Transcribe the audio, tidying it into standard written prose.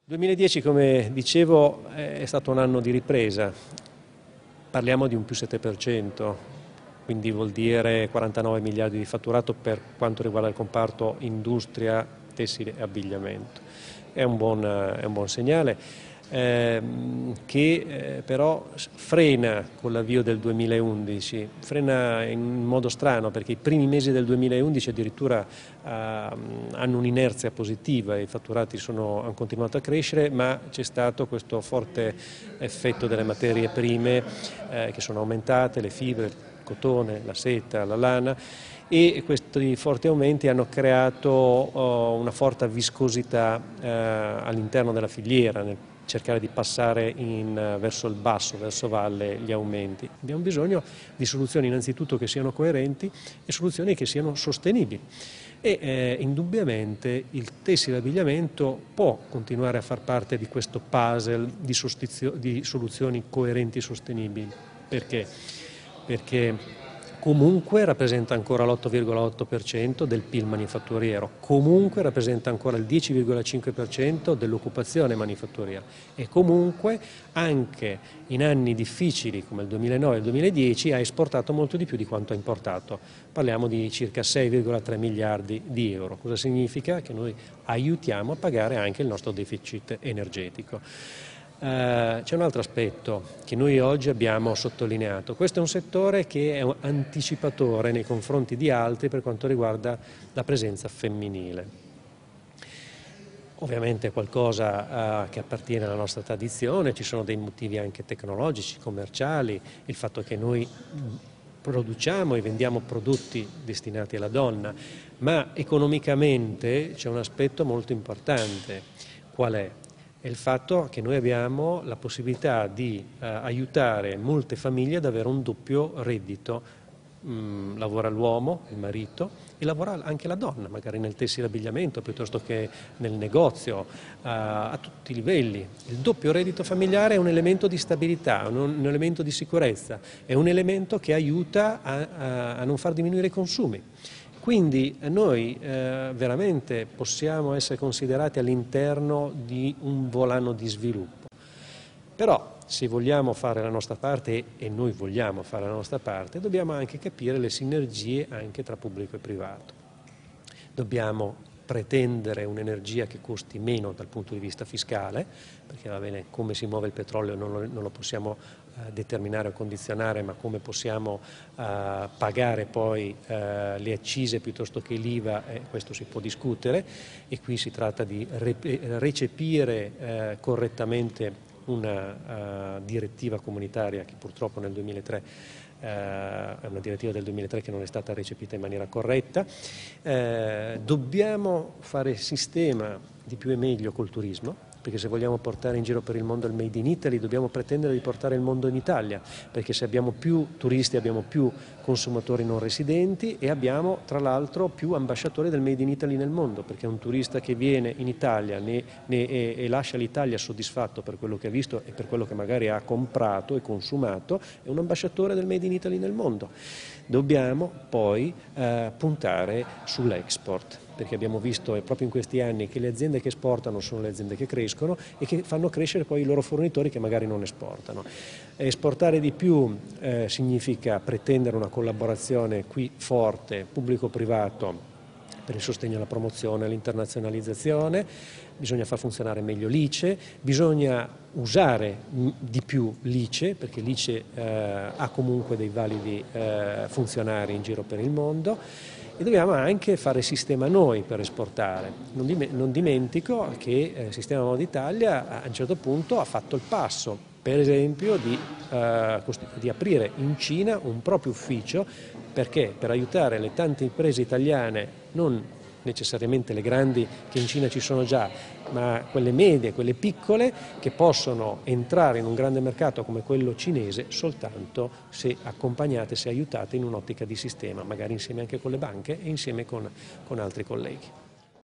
2010, come dicevo, è stato un anno di ripresa. Parliamo di un più 7%, quindi vuol dire 49 miliardi di fatturato per quanto riguarda il comparto industria, tessile e abbigliamento. È un buon segnale che però frena con l'avvio del 2011, frena in modo strano perché i primi mesi del 2011 addirittura hanno un'inerzia positiva, i fatturati hanno continuato a crescere, ma c'è stato questo forte effetto delle materie prime che sono aumentate, le fibre, il cotone, la seta, la lana, e questi forti aumenti hanno creato una forte viscosità all'interno della filiera, nel cercare di passare verso il basso, verso valle, gli aumenti. Abbiamo bisogno di soluzioni innanzitutto che siano coerenti e soluzioni che siano sostenibili. E indubbiamente il tessile abbigliamento può continuare a far parte di questo puzzle di soluzioni coerenti e sostenibili. Perché? Perché comunque rappresenta ancora l'8,8% del PIL manifatturiero, comunque rappresenta ancora il 10,5% dell'occupazione manifatturiera e comunque anche in anni difficili come il 2009 e il 2010 ha esportato molto di più di quanto ha importato. Parliamo di circa 6,3 miliardi di euro. Cosa significa? Che noi aiutiamo a pagare anche il nostro deficit energetico. C'è un altro aspetto che noi oggi abbiamo sottolineato. Questo è un settore che è un anticipatore nei confronti di altri per quanto riguarda la presenza femminile. Ovviamente è qualcosa che appartiene alla nostra tradizione, ci sono dei motivi anche tecnologici, commerciali, il fatto che noi produciamo e vendiamo prodotti destinati alla donna, ma economicamente c'è un aspetto molto importante. Qual è? È il fatto che noi abbiamo la possibilità di aiutare molte famiglie ad avere un doppio reddito. Lavora l'uomo, il marito, e lavora anche la donna, magari nel tessile abbigliamento piuttosto che nel negozio, a tutti i livelli. Il doppio reddito familiare è un elemento di stabilità, un elemento di sicurezza, è un elemento che aiuta a non far diminuire i consumi. Quindi noi veramente possiamo essere considerati all'interno di un volano di sviluppo. Però se vogliamo fare la nostra parte, e noi vogliamo fare la nostra parte, dobbiamo anche capire le sinergie anche tra pubblico e privato. Dobbiamo pretendere un'energia che costi meno dal punto di vista fiscale, perché va bene, come si muove il petrolio non lo possiamo determinare o condizionare, ma come possiamo pagare poi le accise piuttosto che l'IVA, questo si può discutere, e qui si tratta di recepire correttamente una direttiva comunitaria che purtroppo nel 2003 è una direttiva del 2003 che non è stata recepita in maniera corretta. Dobbiamo fare sistema di più e meglio col turismo, perché se vogliamo portare in giro per il mondo il Made in Italy dobbiamo pretendere di portare il mondo in Italia, perché se abbiamo più turisti abbiamo più consumatori non residenti e abbiamo tra l'altro più ambasciatori del Made in Italy nel mondo, perché un turista che viene in Italia e lascia l'Italia soddisfatto per quello che ha visto e per quello che magari ha comprato e consumato è un ambasciatore del Made in Italy nel mondo. Dobbiamo poi puntare sull'export, perché abbiamo visto proprio in questi anni che le aziende che esportano sono le aziende che crescono e che fanno crescere poi i loro fornitori che magari non esportano. Esportare di più significa pretendere una collaborazione qui forte, pubblico-privato, per il sostegno alla promozione e all'internazionalizzazione, bisogna far funzionare meglio l'ICE, bisogna usare di più l'ICE, perché l'ICE ha comunque dei validi funzionari in giro per il mondo, e dobbiamo anche fare sistema noi per esportare. Non dimentico che il Sistema Moda Italia a un certo punto ha fatto il passo, per esempio, di aprire in Cina un proprio ufficio, perché per aiutare le tante imprese italiane, non necessariamente le grandi che in Cina ci sono già, ma quelle medie, quelle piccole, che possono entrare in un grande mercato come quello cinese soltanto se accompagnate, se aiutate in un'ottica di sistema, magari insieme anche con le banche e insieme con altri colleghi.